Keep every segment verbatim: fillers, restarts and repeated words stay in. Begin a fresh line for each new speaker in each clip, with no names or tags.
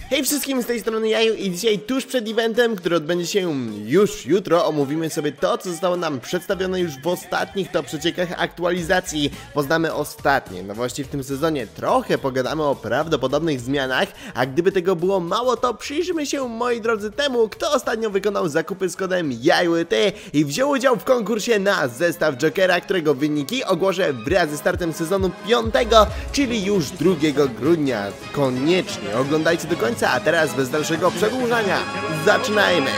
Hej wszystkim, z tej strony Jaju i dzisiaj tuż przed eventem, który odbędzie się już jutro, omówimy sobie to, co zostało nam przedstawione już w ostatnich to przeciekach aktualizacji. Poznamy ostatnie nowości w tym sezonie, trochę pogadamy o prawdopodobnych zmianach, a gdyby tego było mało, to przyjrzymy się, moi drodzy, temu, kto ostatnio wykonał zakupy z kodem JajuT i wziął udział w konkursie na zestaw Jokera, którego wyniki ogłoszę wraz ze startem sezonu piątego, czyli już drugiego grudnia. Koniecznie oglądajcie do końca. A teraz bez dalszego przedłużania, zaczynajmy!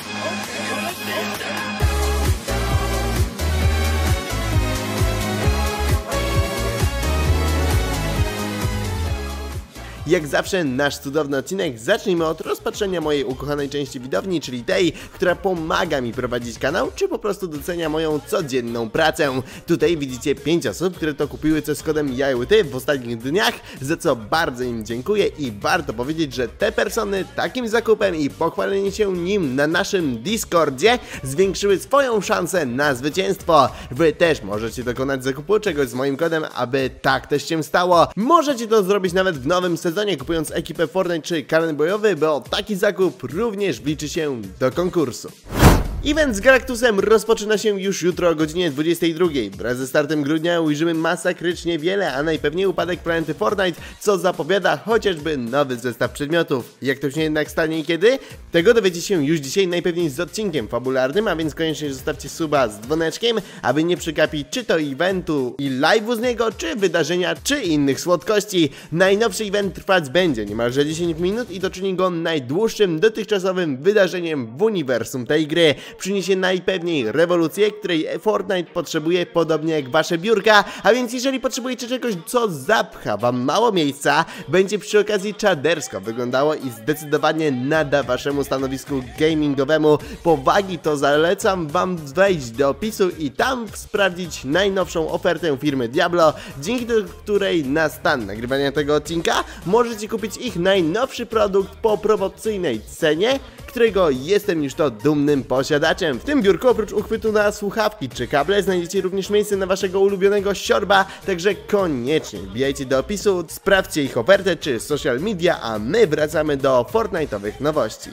Jak zawsze nasz cudowny odcinek zacznijmy od rozpatrzenia mojej ukochanej części widowni, czyli tej, która pomaga mi prowadzić kanał, czy po prostu docenia moją codzienną pracę. Tutaj widzicie pięć osób, które to kupiły coś z kodem JajuT w ostatnich dniach, za co bardzo im dziękuję i warto powiedzieć, że te persony takim zakupem i pochwalenie się nim na naszym Discordzie zwiększyły swoją szansę na zwycięstwo. Wy też możecie dokonać zakupu czegoś z moim kodem, aby tak też się stało. Możecie to zrobić nawet w nowym sezonie, kupując ekipę Fortnite czy karen bojowy, bo taki zakup również wliczy się do konkursu. Event z Galactusem rozpoczyna się już jutro o godzinie dwudziestej drugiej. Wraz ze startem grudnia ujrzymy masakrycznie wiele, a najpewniej upadek planety Fortnite, co zapowiada chociażby nowy zestaw przedmiotów. Jak to się jednak stanie i kiedy? Tego dowiecie się już dzisiaj, najpewniej z odcinkiem fabularnym, a więc koniecznie zostawcie suba z dzwoneczkiem, aby nie przegapić czy to eventu i live'u z niego, czy wydarzenia, czy innych słodkości. Najnowszy event trwać będzie niemalże dziesięć minut i to czyni go najdłuższym dotychczasowym wydarzeniem w uniwersum tej gry. Przyniesie najpewniej rewolucję, której Fortnite potrzebuje, podobnie jak wasze biurka, a więc jeżeli potrzebujecie czegoś, co zapcha wam mało miejsca, będzie przy okazji czadersko wyglądało i zdecydowanie nada waszemu stanowisku gamingowemu powagi, to zalecam wam wejść do opisu i tam sprawdzić najnowszą ofertę firmy Diablo, dzięki której na stan nagrywania tego odcinka możecie kupić ich najnowszy produkt po promocyjnej cenie, którego jestem już to dumnym posiadaczem. W tym biurku oprócz uchwytu na słuchawki czy kable znajdziecie również miejsce na waszego ulubionego siorba, także koniecznie wbijajcie do opisu, sprawdźcie ich ofertę czy social media, a my wracamy do Fortnite'owych nowości.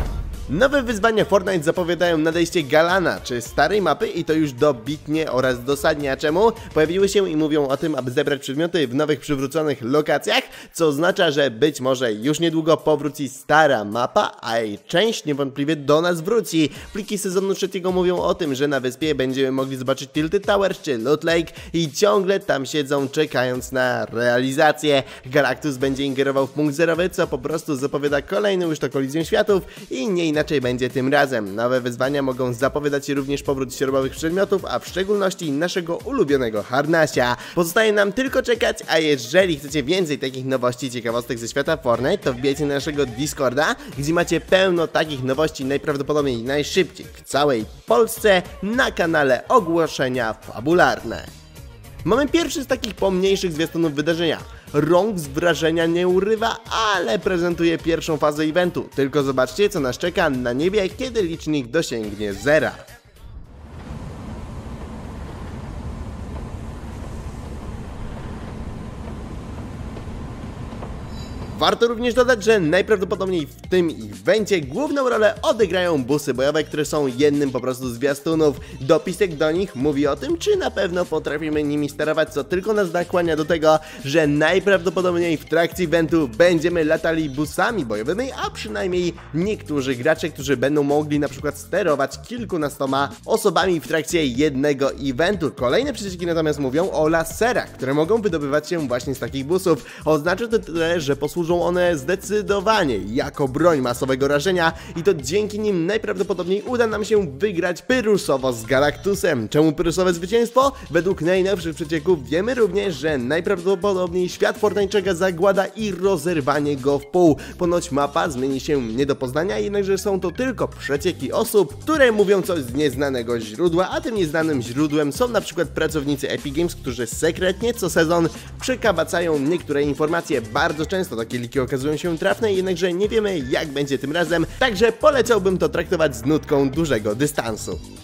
Nowe wyzwania Fortnite zapowiadają nadejście Galana, czy starej mapy, i to już dobitnie oraz dosadnie. A czemu? Pojawiły się i mówią o tym, aby zebrać przedmioty w nowych przywróconych lokacjach, co oznacza, że być może już niedługo powróci stara mapa, a jej część niewątpliwie do nas wróci. Pliki sezonu trzeciego mówią o tym, że na wyspie będziemy mogli zobaczyć Tilted Towers czy Loot Lake i ciągle tam siedzą, czekając na realizację. Galactus będzie ingerował w punkt zerowy, co po prostu zapowiada kolejną już to kolizję światów i nie inaczej Inaczej będzie tym razem. Nowe wyzwania mogą zapowiadać również powrót ścierbowych przedmiotów, a w szczególności naszego ulubionego harnasia. Pozostaje nam tylko czekać, a jeżeli chcecie więcej takich nowości i ciekawostek ze świata Fortnite, to wbijajcie na naszego Discorda, gdzie macie pełno takich nowości, najprawdopodobniej najszybciej w całej Polsce, na kanale Ogłoszenia Fabularne. Mamy pierwszy z takich pomniejszych zwiastunów wydarzenia. Rąk z wrażenia nie urywa, ale prezentuje pierwszą fazę eventu. Tylko zobaczcie, co nas czeka na niebie, kiedy licznik dosięgnie zera. Warto również dodać, że najprawdopodobniej w tym evencie główną rolę odegrają busy bojowe, które są jednym po prostu z zwiastunów. Dopisek do nich mówi o tym, czy na pewno potrafimy nimi sterować, co tylko nas nakłania do tego, że najprawdopodobniej w trakcie eventu będziemy latali busami bojowymi, a przynajmniej niektórzy gracze, którzy będą mogli na przykład sterować kilkunastoma osobami w trakcie jednego eventu. Kolejne przecieki natomiast mówią o laserach, które mogą wydobywać się właśnie z takich busów. Oznacza to tyle, że posłużą one zdecydowanie jako broń masowego rażenia i to dzięki nim najprawdopodobniej uda nam się wygrać pyrusowo z Galactusem. Czemu pyrusowe zwycięstwo? Według najnowszych przecieków wiemy również, że najprawdopodobniej świat Fortnite czeka zagłada i rozerwanie go w pół. Ponoć mapa zmieni się nie do poznania, jednakże są to tylko przecieki osób, które mówią coś z nieznanego źródła, a tym nieznanym źródłem są na przykład pracownicy Epic Games, którzy sekretnie co sezon przekabacają niektóre informacje. Bardzo często takie liki okazują się trafne, jednakże nie wiemy, jak będzie tym razem, także polecałbym to traktować z nutką dużego dystansu.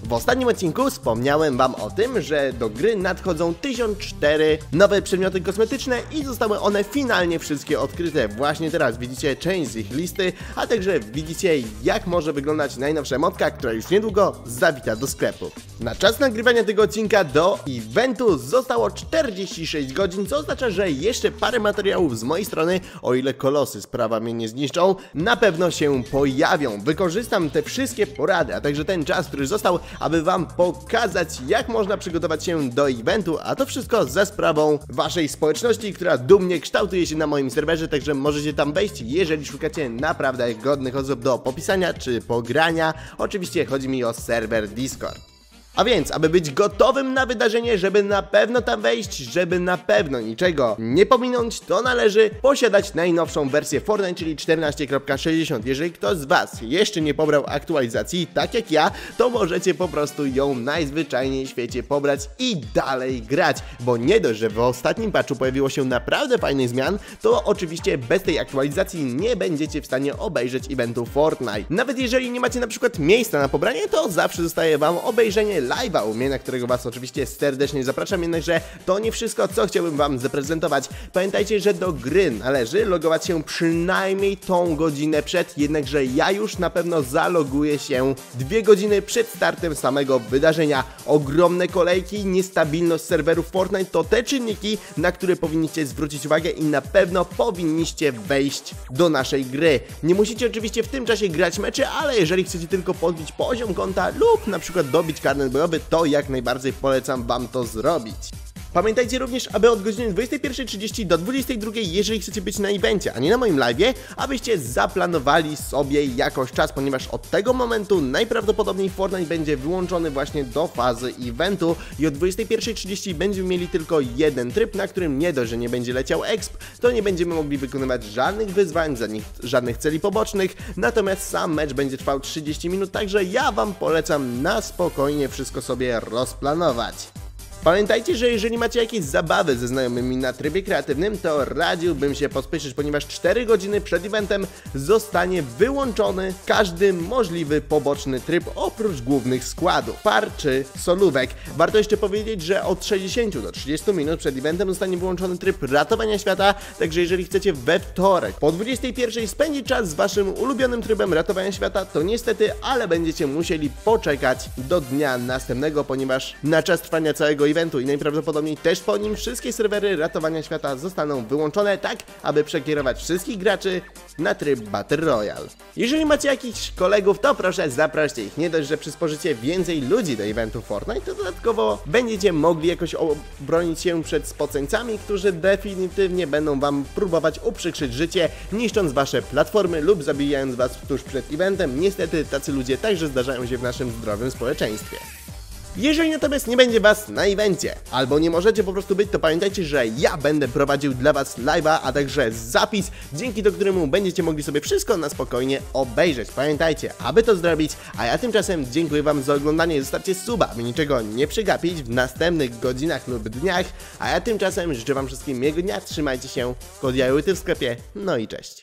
W ostatnim odcinku wspomniałem wam o tym, że do gry nadchodzą tysiąc cztery nowe przedmioty kosmetyczne i zostały one finalnie wszystkie odkryte. Właśnie teraz widzicie część z ich listy, a także widzicie, jak może wyglądać najnowsza emotka, która już niedługo zawita do sklepu. Na czas nagrywania tego odcinka do eventu zostało czterdzieści sześć godzin, co oznacza, że jeszcze parę materiałów z mojej strony, o ile kolosy sprawa mnie nie zniszczą, na pewno się pojawią. Wykorzystam te wszystkie porady, a także ten czas, który został, aby wam pokazać, jak można przygotować się do eventu, a to wszystko za sprawą waszej społeczności, która dumnie kształtuje się na moim serwerze, także możecie tam wejść, jeżeli szukacie naprawdę godnych osób do popisania czy pogrania. Oczywiście chodzi mi o serwer Discord. A więc, aby być gotowym na wydarzenie, żeby na pewno tam wejść, żeby na pewno niczego nie pominąć, to należy posiadać najnowszą wersję Fortnite, czyli czternaście kropka sześćdziesiąt. Jeżeli ktoś z was jeszcze nie pobrał aktualizacji, tak jak ja, to możecie po prostu ją najzwyczajniej w świecie pobrać i dalej grać, bo nie dość, że w ostatnim patchu pojawiło się naprawdę fajnych zmian, to oczywiście bez tej aktualizacji nie będziecie w stanie obejrzeć eventu Fortnite. Nawet jeżeli nie macie na przykład miejsca na pobranie, to zawsze zostaje wam obejrzenie live'a u mnie, na którego was oczywiście serdecznie zapraszam, jednakże to nie wszystko, co chciałbym wam zaprezentować. Pamiętajcie, że do gry należy logować się przynajmniej tą godzinę przed, jednakże ja już na pewno zaloguję się dwie godziny przed startem samego wydarzenia. Ogromne kolejki, niestabilność serwerów Fortnite to te czynniki, na które powinniście zwrócić uwagę i na pewno powinniście wejść do naszej gry. Nie musicie oczywiście w tym czasie grać mecze, ale jeżeli chcecie tylko podbić poziom konta lub na przykład dobić karnet bojowy, to jak najbardziej polecam wam to zrobić. Pamiętajcie również, aby od godziny dwudziestej pierwszej trzydzieści do dwudziestej drugiej, jeżeli chcecie być na evencie, a nie na moim live'ie, abyście zaplanowali sobie jakoś czas, ponieważ od tego momentu najprawdopodobniej Fortnite będzie wyłączony właśnie do fazy eventu i od dwudziestej pierwszej trzydzieści będziemy mieli tylko jeden tryb, na którym nie dość, że nie będzie leciał exp, to nie będziemy mogli wykonywać żadnych wyzwań, żadnych celi pobocznych, natomiast sam mecz będzie trwał trzydzieści minut, także ja wam polecam na spokojnie wszystko sobie rozplanować. Pamiętajcie, że jeżeli macie jakieś zabawy ze znajomymi na trybie kreatywnym, to radziłbym się pospieszyć, ponieważ cztery godziny przed eventem zostanie wyłączony każdy możliwy poboczny tryb oprócz głównych składów, par czy solówek. Warto jeszcze powiedzieć, że od sześćdziesięciu do trzydziestu minut przed eventem zostanie wyłączony tryb ratowania świata, także jeżeli chcecie we wtorek po dwudziestej pierwszej spędzić czas z waszym ulubionym trybem ratowania świata, to niestety, ale będziecie musieli poczekać do dnia następnego, ponieważ na czas trwania całego eventu i najprawdopodobniej też po nim wszystkie serwery ratowania świata zostaną wyłączone, tak aby przekierować wszystkich graczy na tryb Battle Royale. Jeżeli macie jakichś kolegów, to proszę zaproście ich. Nie dość, że przysporzycie więcej ludzi do eventu Fortnite, to dodatkowo będziecie mogli jakoś obronić się przed spoceńcami, którzy definitywnie będą wam próbować uprzykrzyć życie, niszcząc wasze platformy lub zabijając was tuż przed eventem. Niestety tacy ludzie także zdarzają się w naszym zdrowym społeczeństwie. Jeżeli natomiast nie będzie was na evencie, albo nie możecie po prostu być, to pamiętajcie, że ja będę prowadził dla was live'a, a także zapis, dzięki do któremu będziecie mogli sobie wszystko na spokojnie obejrzeć. Pamiętajcie, aby to zrobić, a ja tymczasem dziękuję wam za oglądanie, zostawcie suba, aby niczego nie przegapić w następnych godzinach lub dniach, a ja tymczasem życzę wam wszystkim miłego dnia, trzymajcie się, kod Jajuty w sklepie, no i cześć.